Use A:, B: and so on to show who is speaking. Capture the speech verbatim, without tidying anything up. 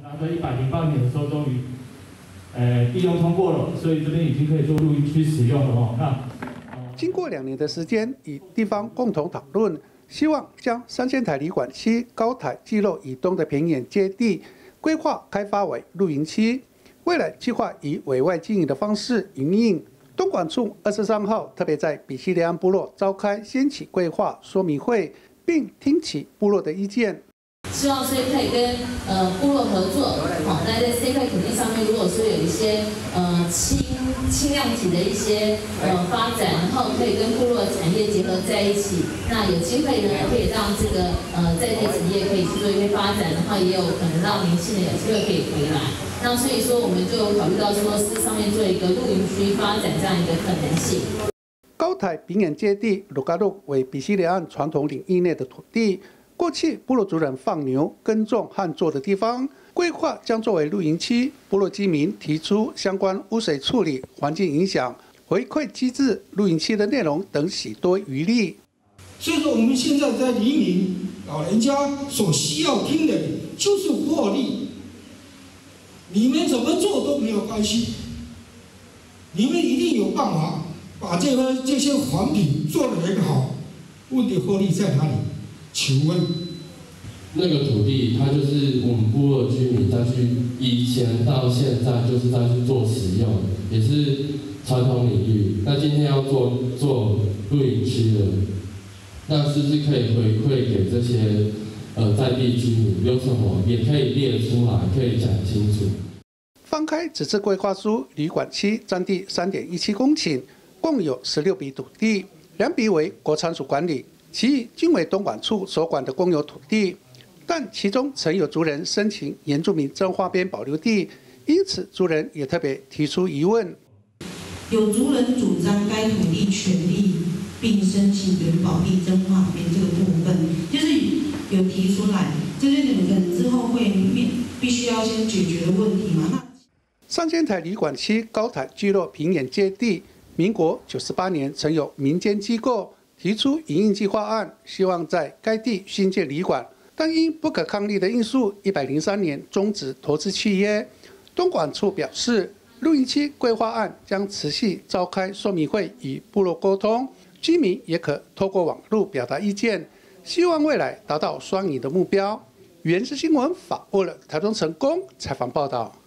A: 然后在一百零八年的时候，终于，呃，议用通过了，所以这边已经可以做露营区使用了哦。那
B: 经过两年的时间，与地方共同讨论，希望将三仙台旅馆区高台聚落以东的平原街地规划开发为露营区，未来计划以委外经营的方式营运。东管处二十三号特别在比西里安部落召开掀起规划说明会，并听取部落的意见。
C: 希望所以可以跟呃部落合作，好，那在这块土地上面，如果说有一些呃轻轻量级的一些呃发展，然后可以跟部落产业结合在一起，那有机会呢，可以让这个呃在地产业可以去做一些发展，然后也有可能让年轻人有机会可以回来。那所以说，我们就考虑到说是上面做一个露营区发展这样一个可能性。
B: 高台平原街地鲁嘎路为比西里岸传统领域内的土地。 过去部落族人放牛、耕种和做的地方，规划将作为露营区。部落居民提出相关污水处理、环境影响、回馈机制、露营区的内容等许多余力。
D: 所以说，我们现在在黎明老人家所需要听的就是获利。你们怎么做都没有关系，你们一定有办法把这个这些环评做得很好。问题获利在哪里？ 请问，
E: 那个土地，它就是我们部落居民再去以前到现在就是在去做使用，也是传统领域。那今天要做做露营区了，那是不是可以回馈给这些呃在地居民？有什么也可以列出来，可以讲清楚。
B: 翻开此次规划书，旅馆区占地三点一七公顷，共有十六笔土地，两笔为国产署管理。 其余均为东管处所管的公有土地，但其中曾有族人申请原住民真花边保留地，因此族人也特别提出疑问。
F: 有族人主张该土地权利，并申请原保地真花边这个部分，就是有提出来，这是你们可能之后会面必须要先解决的问题嘛？那
B: 三仙台旅馆区高台聚落平原街地，民国九十八年曾有民间机构 提出营运计划案，希望在该地新建旅馆，但因不可抗力的因素，一百零三年终止投资契约。东管处表示，露营区规划案将持续召开说明会与部落沟通，居民也可透过网络表达意见，希望未来达到双赢的目标。原是新闻法务了台中成功采访报道。